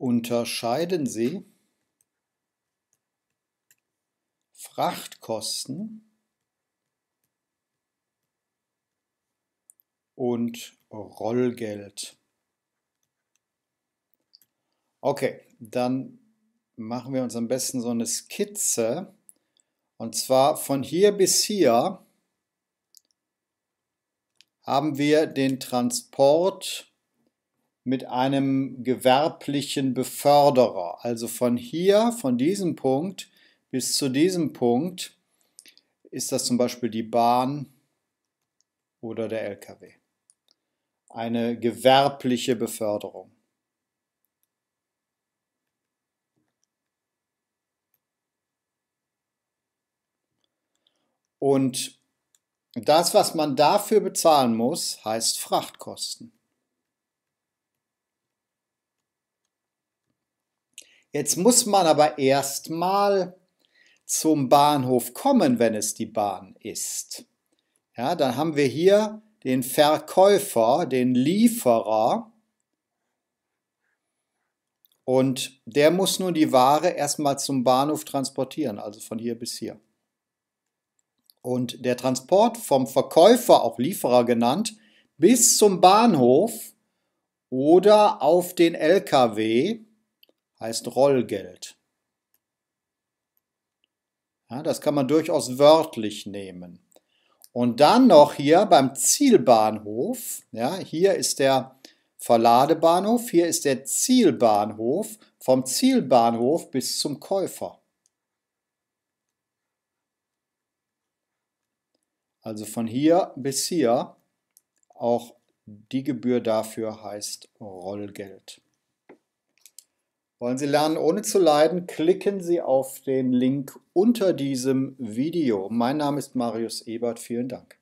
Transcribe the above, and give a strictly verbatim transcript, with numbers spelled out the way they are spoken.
Unterscheiden Sie Frachtkosten und Rollgeld? Okay, dann machen wir uns am besten so eine Skizze. Und zwar von hier bis hier haben wir den Transport mit einem gewerblichen Beförderer. Also von hier, von diesem Punkt bis zu diesem Punkt ist das zum Beispiel die Bahn oder der L K W. Eine gewerbliche Beförderung. Und das, was man dafür bezahlen muss, heißt Frachtkosten. Jetzt muss man aber erstmal zum Bahnhof kommen, wenn es die Bahn ist. Ja, dann haben wir hier den Verkäufer, den Lieferer, und der muss nun die Ware erstmal zum Bahnhof transportieren, also von hier bis hier. Und der Transport vom Verkäufer, auch Lieferer genannt, bis zum Bahnhof oder auf den L K W heißt Rollgeld. Ja, das kann man durchaus wörtlich nehmen. Und dann noch hier beim Zielbahnhof, ja, hier ist der Verladebahnhof, hier ist der Zielbahnhof, vom Zielbahnhof bis zum Käufer. Also von hier bis hier, auch die Gebühr dafür heißt Rollgeld. Wollen Sie lernen, ohne zu leiden? Klicken Sie auf den Link unter diesem Video. Mein Name ist Marius Ebert. Vielen Dank.